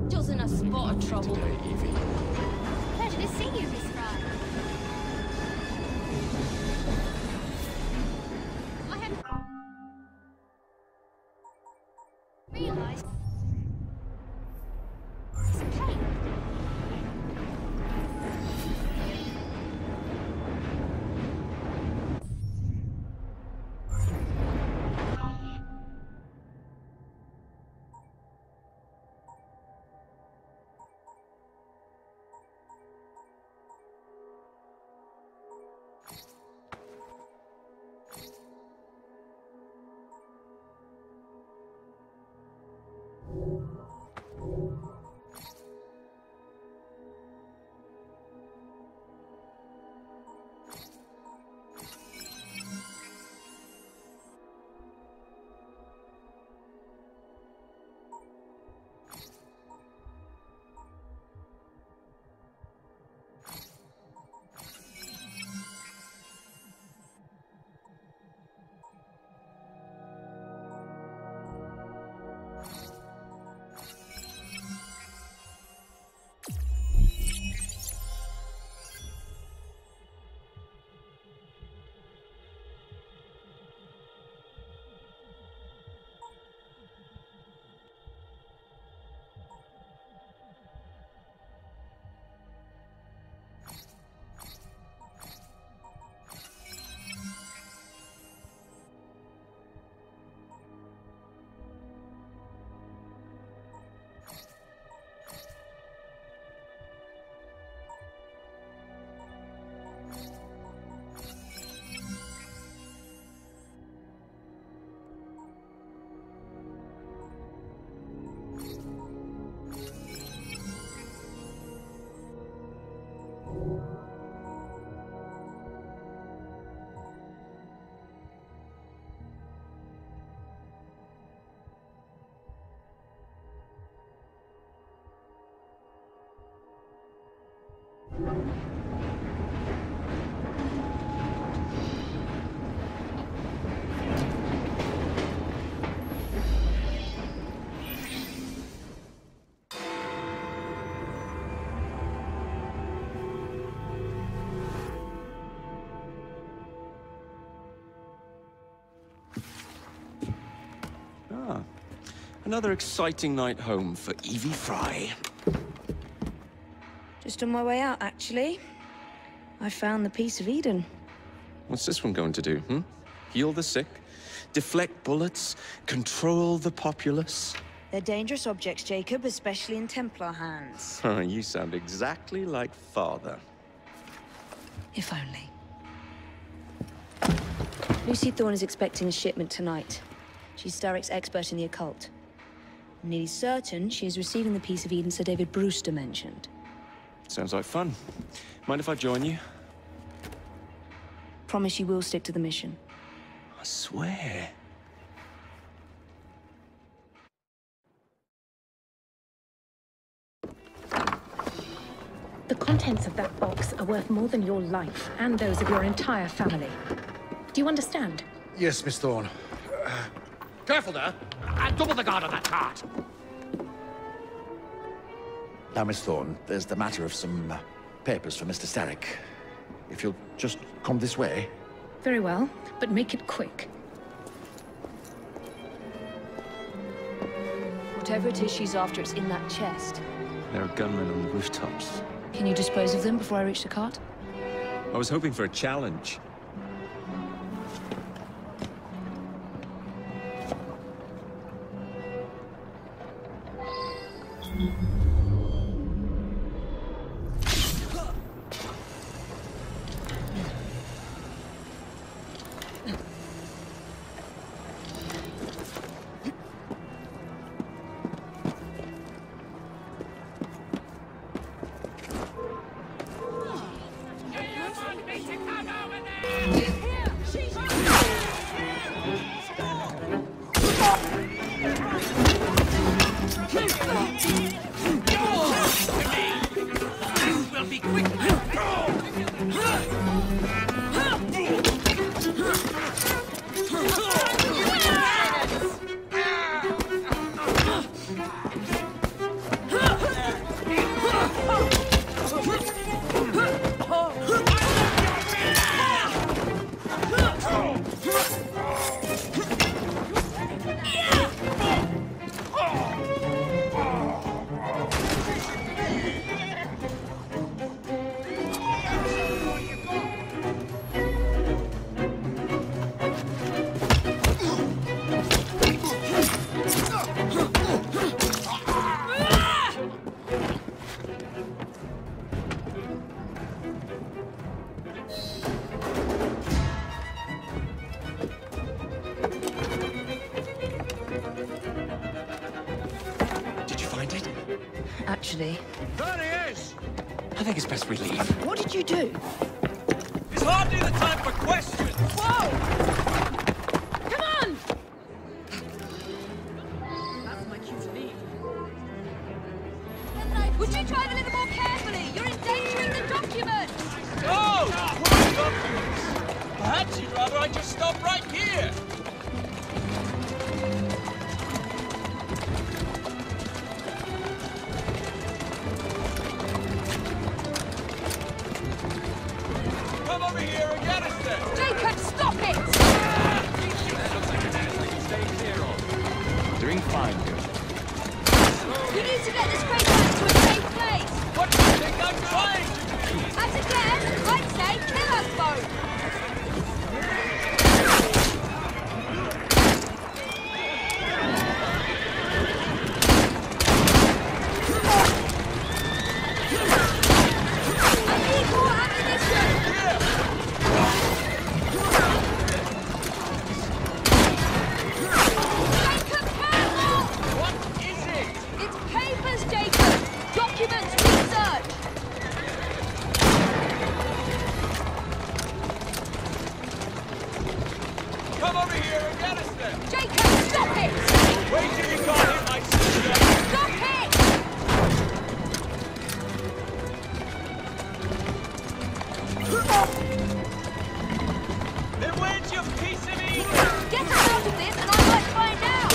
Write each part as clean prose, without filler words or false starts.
Doesn't a spot of trouble. Today, Evie. Pleasure to see you, Miss Frye. I hadn't realised. Hey. Another exciting night home for Evie Frye. Just on my way out, actually. I found the piece of Eden. What's this one going to do, Heal the sick, deflect bullets, control the populace? They're dangerous objects, Jacob, especially in Templar hands. You sound exactly like Father. If only. Lucy Thorne is expecting a shipment tonight. She's Starrick's expert in the occult. I'm nearly certain she is receiving the piece of Eden Sir David Brewster mentioned. Sounds like fun. Mind if I join you? Promise you will stick to the mission. I swear. The contents of that box are worth more than your life and those of your entire family. Do you understand? Yes, Miss Thorne. Careful there! Double the guard on that cart! Now, Miss Thorne, there's the matter of some papers for Mr. Starrick. If you'll just come this way. Very well, but make it quick. Whatever it is she's after, it's in that chest. There are gunmen on the rooftops. Can you dispose of them before I reach the cart? I was hoping for a challenge. heavy. There he is! I think it's best we leave. What did you do? It's hardly the time for questions! Whoa! Come on! That's my cue to leave. Would you drive a little more carefully? You're endangering the documents! Oh! What documents? Perhaps you'd rather I just stop right here! Come over here and get us then! Jacob, stop it! Doing fine, good. We need to get this crate back to a safe place! What do you think I'm trying to do? As a guest, I'd say kill us both! I need more ammunition! Jacob, careful! What is it? It's papers, Jacob! Documents, research! Come over here and get us then! Jacob, stop it! Wait till you got him, my sister! Stop it! Then where's your piece of Eden? Get us out of this and I might find out!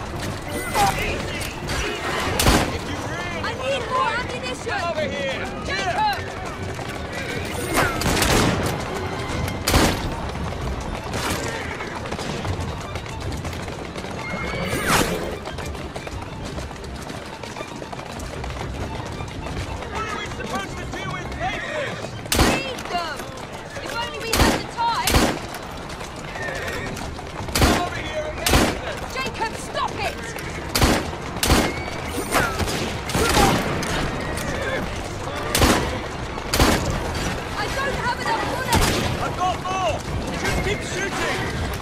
If you really I want need to more fight, ammunition! come over here! Jacob! What are we supposed to do with papers? Read them! If only we had the time! Come over here and get us then! Jacob, stop it! I don't have enough bullets! I've got more! Just keep shooting!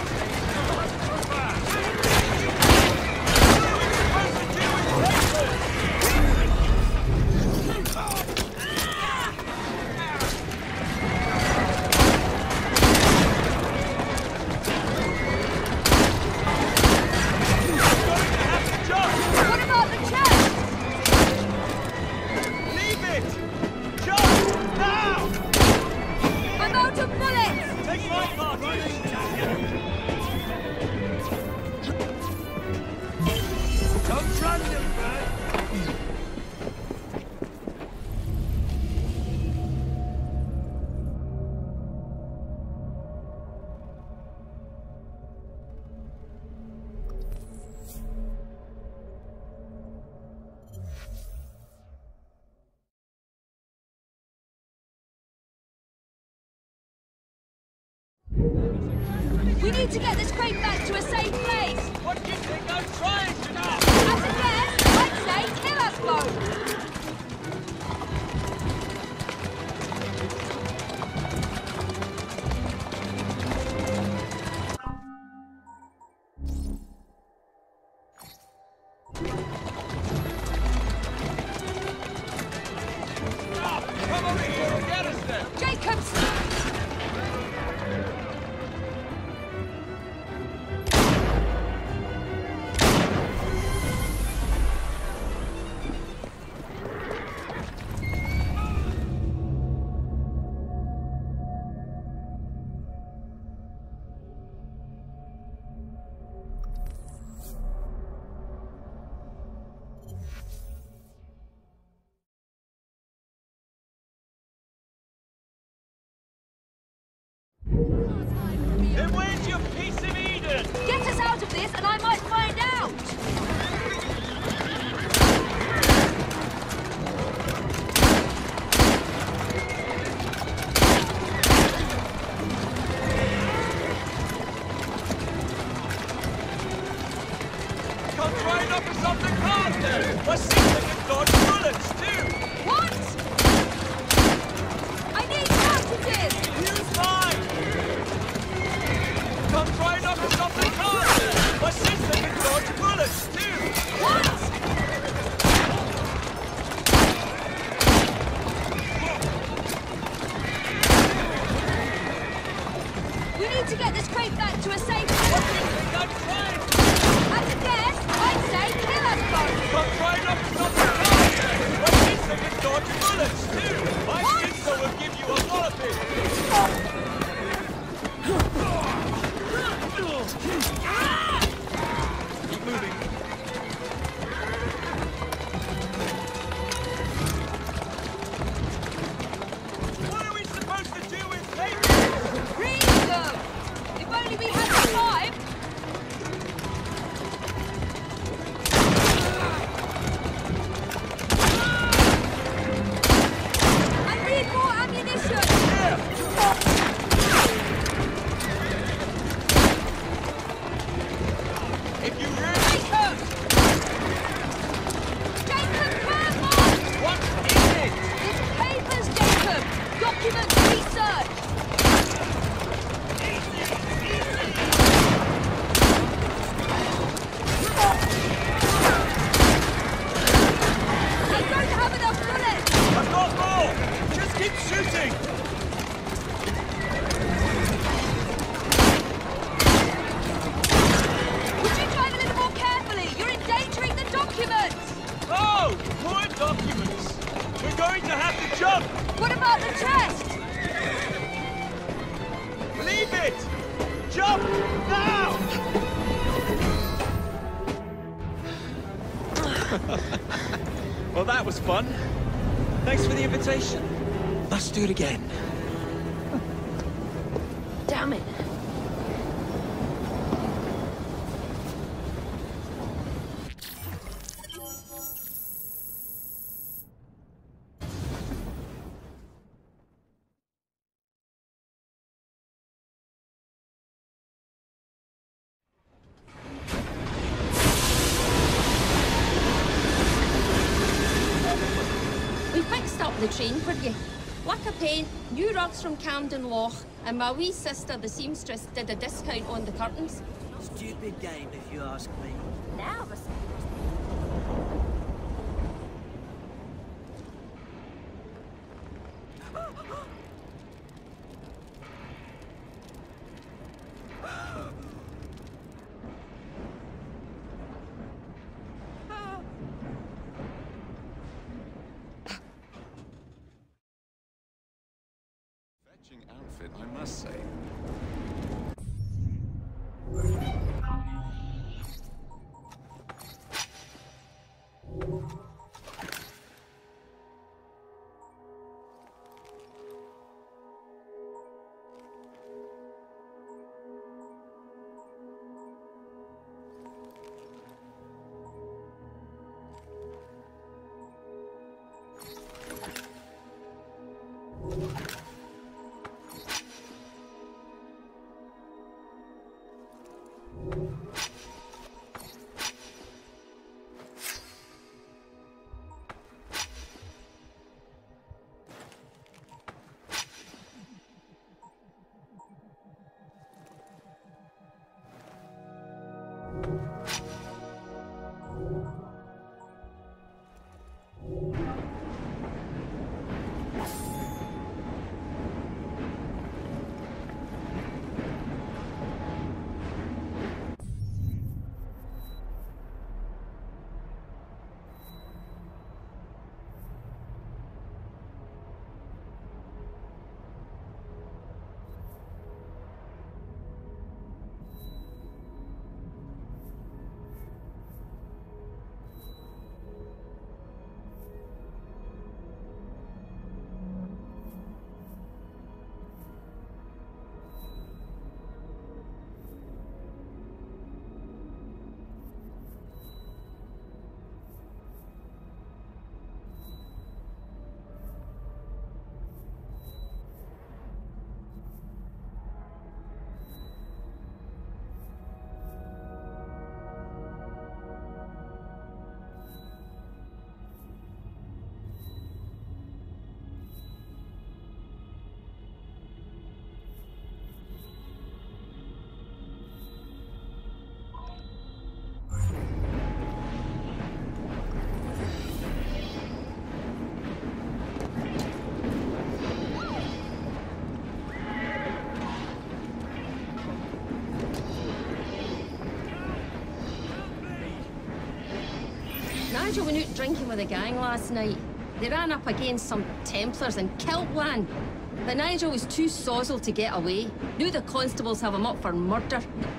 What are we supposed to do with papers? What about the chest? Leave it! Just now! I'm out of bullets! Take my part! Don't run, little bird! We need to get this crate back to a safe place! What do you think I'm trying to do? As a guest, I'd say kill us both! Come over here and get us then! Jacob, Then where's your piece of Eden? get us out of this and I might find out! Come right up us off the cart then! My sister can dodge bullets too! What? I need cartridges! Use mine! Come right up us off the cart then! My sister can need to get this crate back to a safe What place. do you think I'm trying? As a guess, I'd say kill us both. Come try not to stop the car! My sister can dodge bullets, too! My sister will give you a lot of it! Keep moving. What are we supposed to do with papers? Read them. If only we had the time. I need more ammunition. If you really... Jacob! Jacob, careful! What is it? It's papers, Jacob. Documents research. I don't have enough bullets. I've got more! Just keep shooting! Would you drive a little more carefully? You're endangering the documents. Oh! More documents! We're going to have to jump! What about the chest? Leave it! Jump! Now! Well, that was fun. Thanks for the invitation. Let's do it again. Damn it. We fixed up the train for you. Lack of paint, new rugs from Camden Loch, and my wee sister, the seamstress, did a discount on the curtains. Stupid game, if you ask me. Now the Fetching outfit, I must say. Nigel went out drinking with the gang last night. They ran up against some Templars in Kiltland. But Nigel was too sozzled to get away. Knew the constables have him up for murder.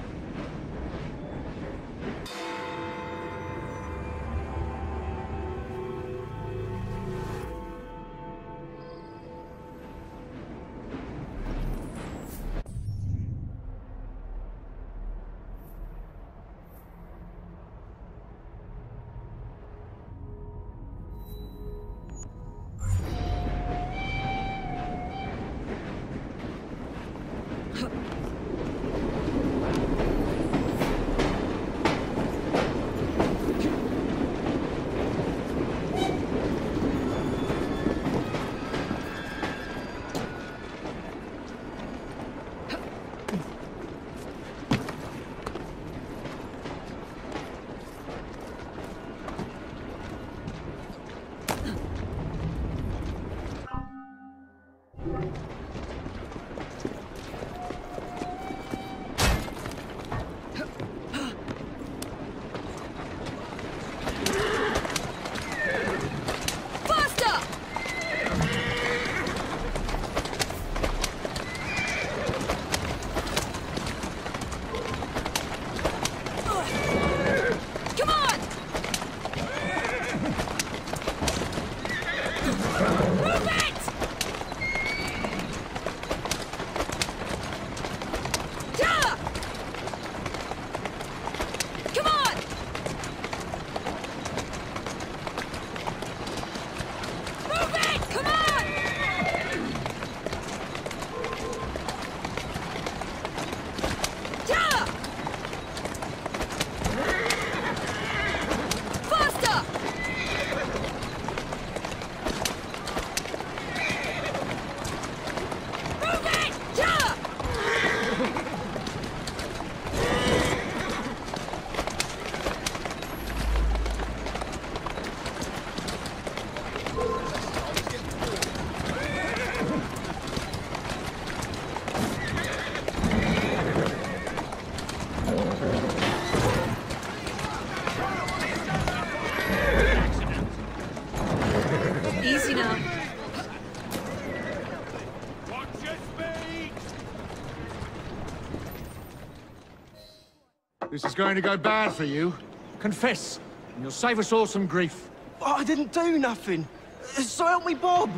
This is going to go bad for you. Confess, and you'll save us all some grief. Oh, I didn't do nothing. So help me, Bob.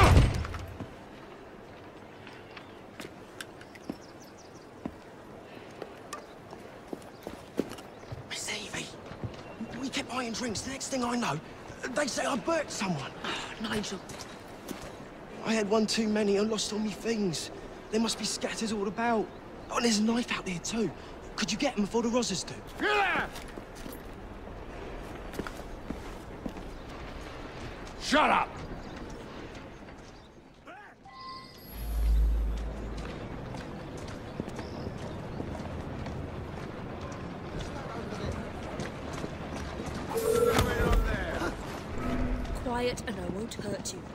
Miss Evie, we kept buying drinks. The next thing I know, they say I burnt someone. Oh, Nigel. I had one too many and lost all my things. They must be scattered all about. Oh, and there's a knife out there too. Could you get them before the Rozzers do? Shut up! Quiet and I won't hurt you.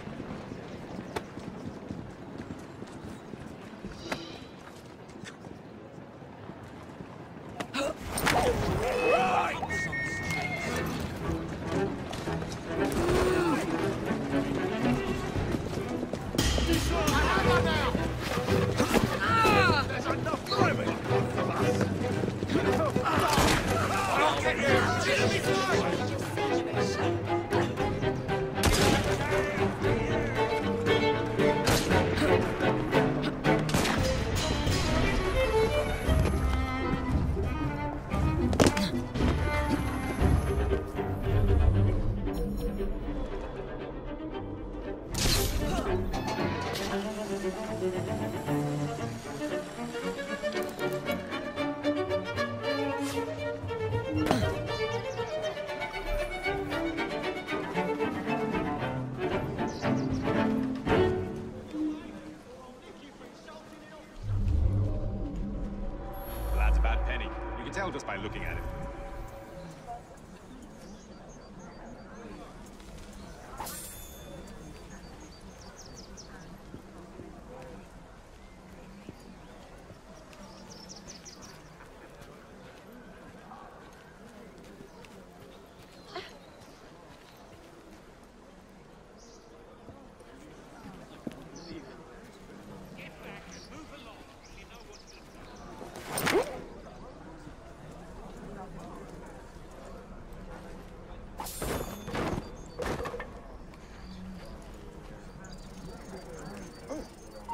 Just by looking at it.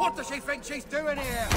What does she think she's doing here?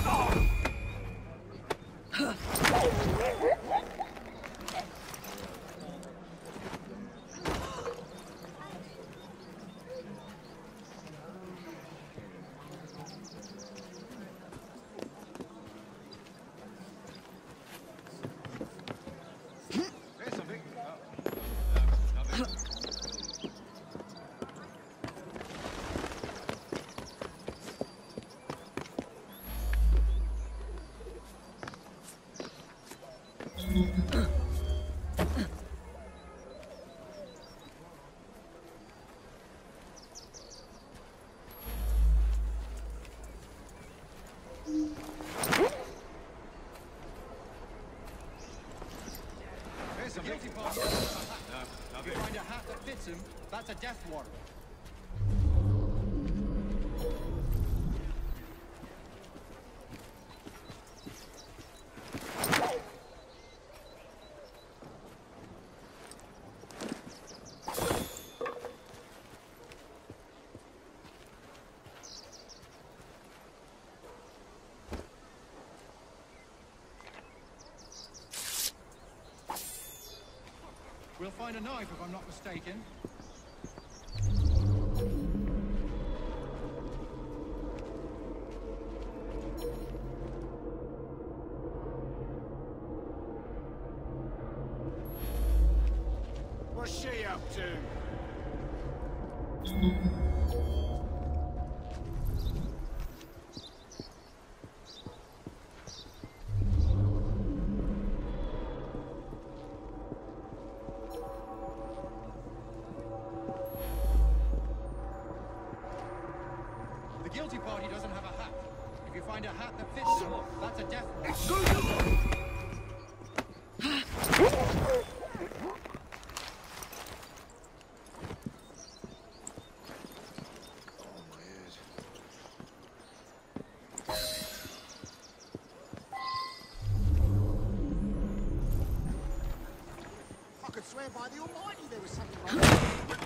If you find a hat that fits him, that's a death warrant. We'll find a knife if I'm not mistaken. What's she up to? The guilty party doesn't have a hat. If you find a hat that fits them, that's a death warrant. I could swear by the Almighty there was something like that.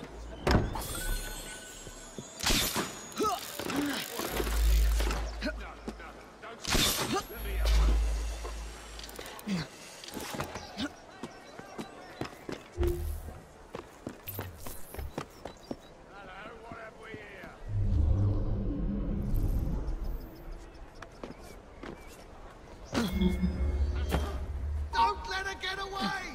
Don't let her get away!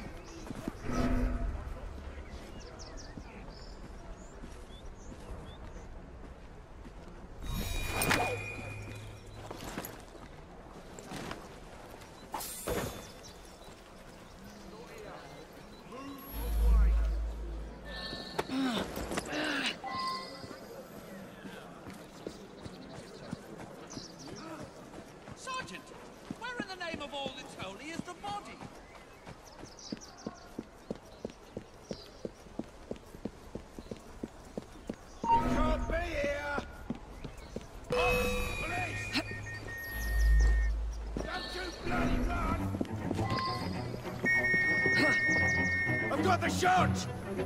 Sergeant, where in the name of all that's holy is the body? You can't be here! Oh, police! Don't you bloody run! I've got the shot!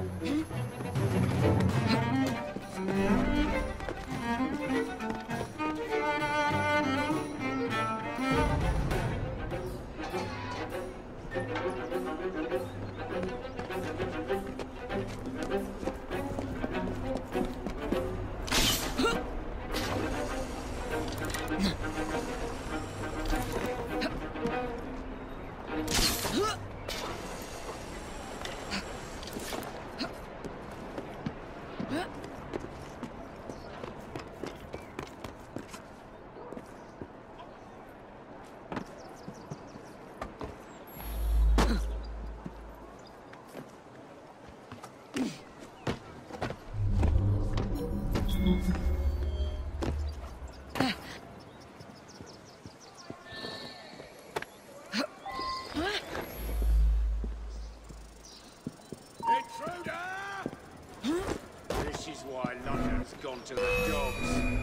Gone to the dogs.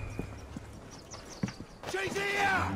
She's here!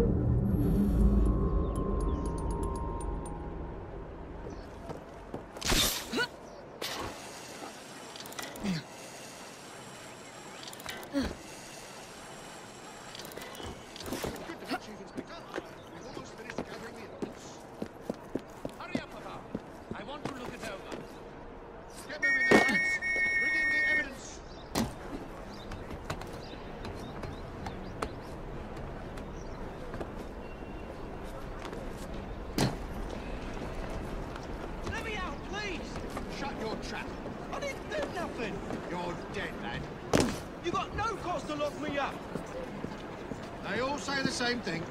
Same thing.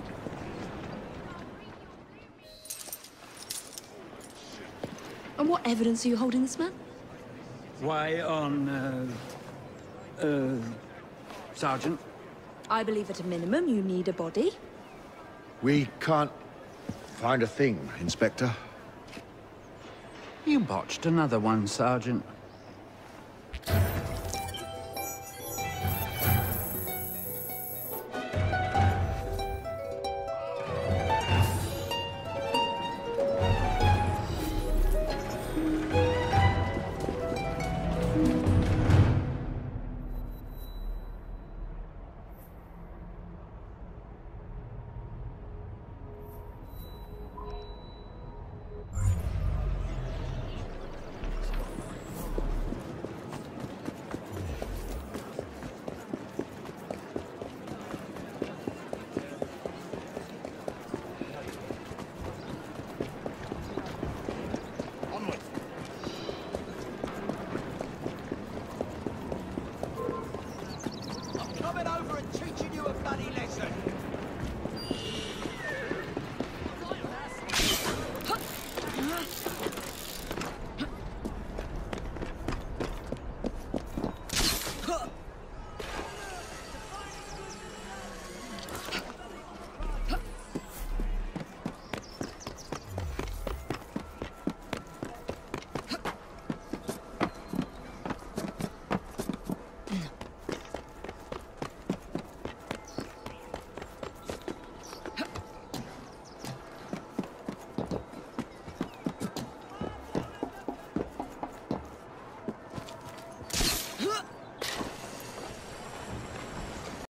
And what evidence are you holding this man? Why, Sergeant? I believe at a minimum you need a body. We can't find a thing, Inspector. You botched another one, Sergeant.